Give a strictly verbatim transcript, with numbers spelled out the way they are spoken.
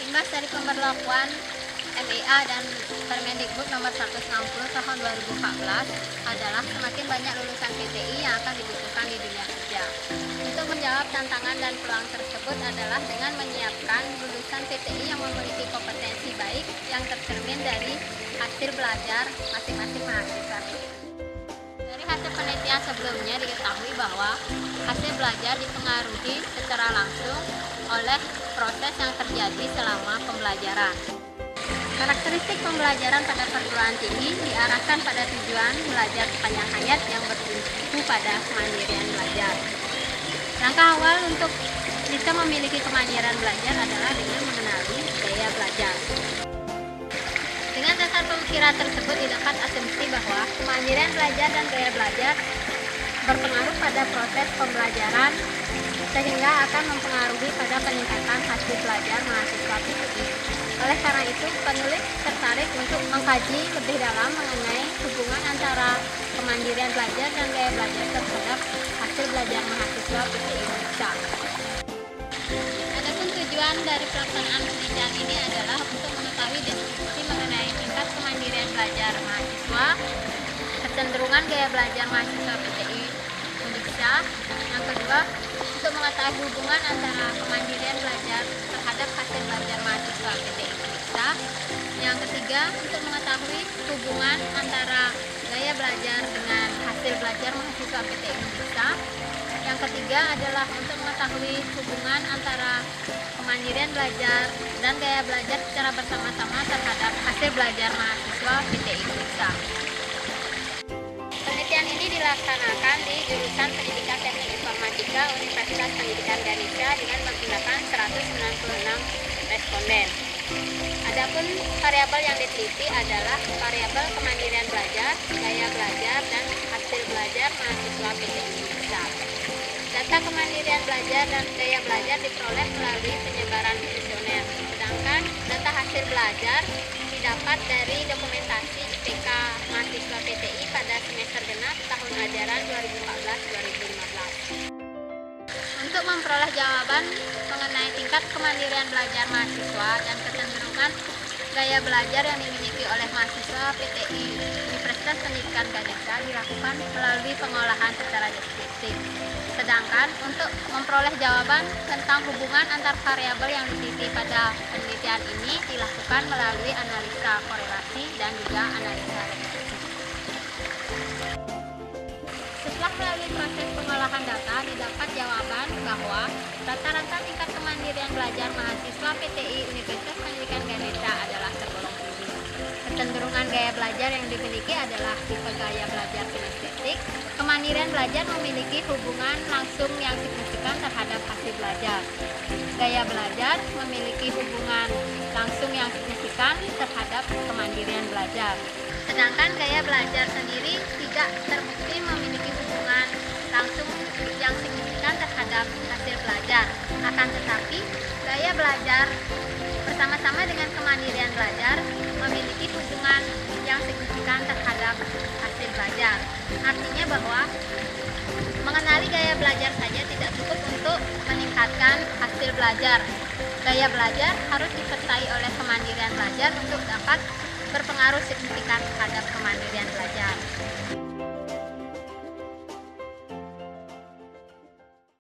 Imbas dari pemberlakuan M I A dan Permendikbud nomor seratus enam puluh tahun dua ribu empat belas adalah semakin banyak lulusan P T I yang akan dibutuhkan di dunia kerja. Untuk menjawab tantangan dan peluang tersebut adalah dengan menyiapkan lulusan P T I yang memiliki kompetensi baik yang tercermin dari hasil belajar masing-masing mahasiswa. Dari hasil penelitian sebelumnya diketahui bahwa hasil belajar dipengaruhi secara langsung oleh proses yang terjadi selama pembelajaran. Karakteristik pembelajaran pada perguruan tinggi diarahkan pada tujuan belajar sepanjang hayat yang bertumpu pada kemandirian belajar. Langkah awal untuk bisa memiliki kemandirian belajar adalah dengan mengenali gaya belajar. Dengan dasar pemikiran tersebut didapat asumsi bahwa kemandirian belajar dan gaya belajar berpengaruh pada proses pembelajaran sehingga akan mempengaruhi pada peningkatan hasil belajar mahasiswa P T I. Oleh karena itu, penulis tertarik untuk mengkaji lebih dalam mengenai hubungan antara kemandirian belajar dan gaya belajar terhadap hasil belajar mahasiswa P T I Indonesia. Adapun tujuan dari pelaksanaan penelitian ini adalah untuk mengetahui deskripsi mengenai tingkat kemandirian belajar mahasiswa, kecenderungan gaya belajar mahasiswa P T I Indonesia. Yang kedua, untuk mengetahui hubungan antara kemandirian belajar terhadap hasil belajar mahasiswa P T I Indonesia. Yang ketiga, untuk mengetahui hubungan antara gaya belajar dengan hasil belajar mahasiswa P T I Indonesia. Yang ketiga adalah untuk mengetahui hubungan antara kemandirian belajar dan gaya belajar secara bersama-sama terhadap hasil belajar mahasiswa P T I Indonesia. Penelitian ini dilaksanakan di jurusan Pendidikan Teknik Informatika Universitas Pendidikan Ganesha dengan menggunakan seratus sembilan puluh enam responden. Adapun variabel yang diteliti adalah variabel kemandirian belajar, gaya belajar, dan hasil belajar mahasiswa P T I Indonesia. Data kemandirian belajar dan gaya belajar diperoleh melalui penyebaran kuesioner, sedangkan data hasil belajar didapat dari dokumentasi I P K mahasiswa P T I pada semester genap tahun ajaran dua ribu empat belas dua ribu lima belas. Untuk memperoleh jawaban mengenai tingkat kemandirian belajar mahasiswa dan kecenderungan gaya belajar yang dimiliki oleh mahasiswa P T I Universitas Pendidikan Ganesha dilakukan melalui pengolahan secara deskriptif. Sedangkan untuk memperoleh jawaban tentang hubungan antar variabel yang diteliti pada penelitian ini dilakukan melalui analisa korelasi dan juga analisa regresi. Setelah melalui proses pengolahan data, didapat jawaban bahwa rata-rata tingkat kemandirian belajar mahasiswa P T I Universitas Pendidikan Ganesha adalah tergolong tinggi. Kecenderungan gaya belajar yang dimiliki adalah tipe gaya belajar kinestetik. Kemandirian belajar memiliki hubungan langsung yang signifikan terhadap hasil belajar. Gaya belajar memiliki hubungan langsung yang signifikan terhadap kemandirian belajar. Sedangkan gaya belajar sendiri tidak terbukti memiliki hubungan langsung yang signifikan terhadap hasil belajar. Akan tetapi, gaya belajar bersama-sama dengan kemandirian belajar memiliki hubungan yang signifikan terhadap hasil belajar. Artinya bahwa mengenali gaya belajar saja tidak cukup untuk meningkatkan hasil belajar. Gaya belajar harus disertai oleh kemandirian belajar untuk dapat berpengaruh signifikan terhadap kemandirian belajar.